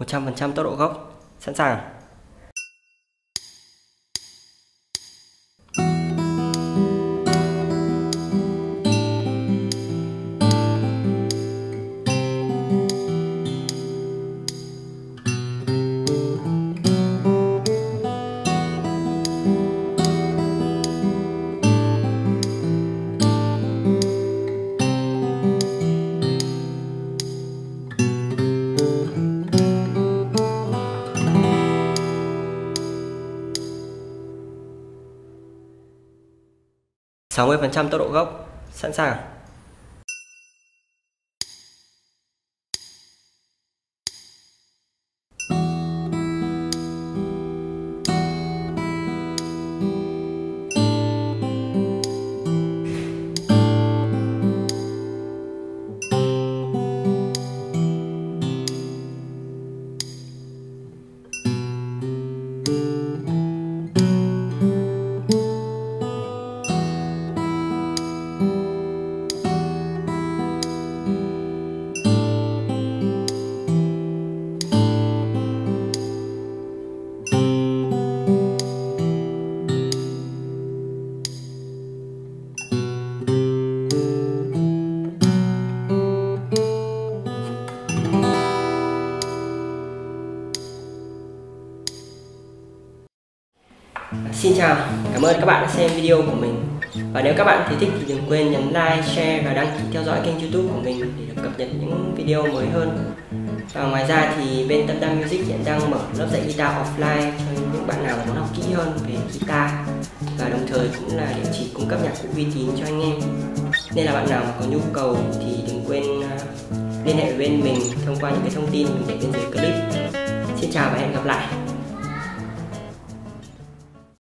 100% tốc độ gốc. Sẵn sàng. Sáu mươi % tốc độ gốc. Sẵn sàng. Xin chào, cảm ơn các bạn đã xem video của mình. Và nếu các bạn thấy thích thì đừng quên nhấn like, share và đăng ký theo dõi kênh YouTube của mình để được cập nhật những video mới hơn. Và ngoài ra thì bên Tâm Đam Music hiện đang mở lớp dạy guitar offline cho những bạn nào muốn học kỹ hơn về guitar, và đồng thời cũng là địa chỉ cung cấp nhạc cụ uy tín cho anh em. Nên là bạn nào mà có nhu cầu thì đừng quên liên hệ với bên mình thông qua những cái thông tin mình để bên dưới clip. Xin chào và hẹn gặp lại.